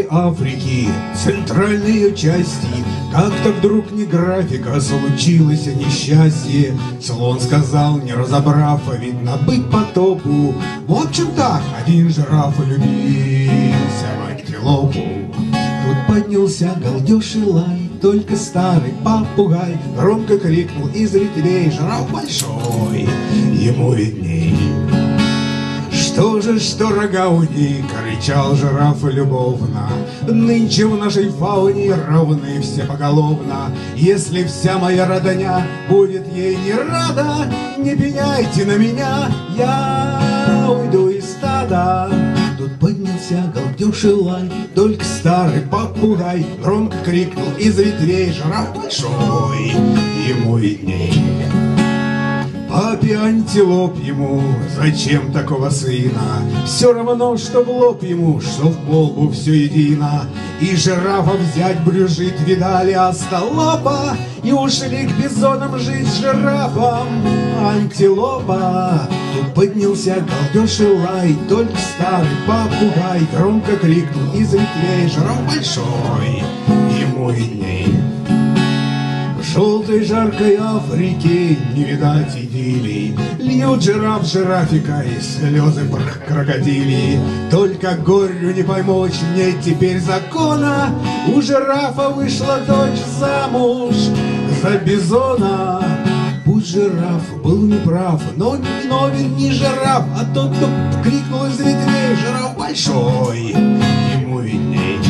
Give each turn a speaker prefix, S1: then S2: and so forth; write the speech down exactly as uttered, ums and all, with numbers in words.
S1: жаркой Африки, центральной ее части, как-то вдруг не графика, случилось несчастье. Слон сказал, не разобрав, а видно быть потопу. В общем так, один жираф влюбился в антилопу. Тут поднялся галдеж и лай, только старый попугай громко крикнул из ретвей: жираф большой, ему видней. Что же, что рога у них, кричал жираф любовно, нынче в нашей фауне равны все поголовно. Если вся моя родня будет ей не рада, не пеняйте на меня, я уйду из стада. Тут поднялся галдеж и лай, только старый попугай громко крикнул из ветвей: жираф большой, ему видней. Папе антилоп ему, зачем такого сына? Все равно, что в лоб ему, что в полбу все едино. И жирафа взять брюжит, видали остолопа, и ушли к бизонам жить с жирафом антилопа. Тут поднялся галдеж и лай, только старый попугай громко крикнул из ветвей: жираф большой, ему видней. В желтой жаркой Африке не видать идиллий, льют жираф жирафика и слезы крокодилии. Только горю не помочь мне теперь закона, у жирафа вышла дочь замуж за бизона. Пусть жираф был неправ, но не виновен не жираф, а тот, кто крикнул из ветвей: жираф большой, ему видней.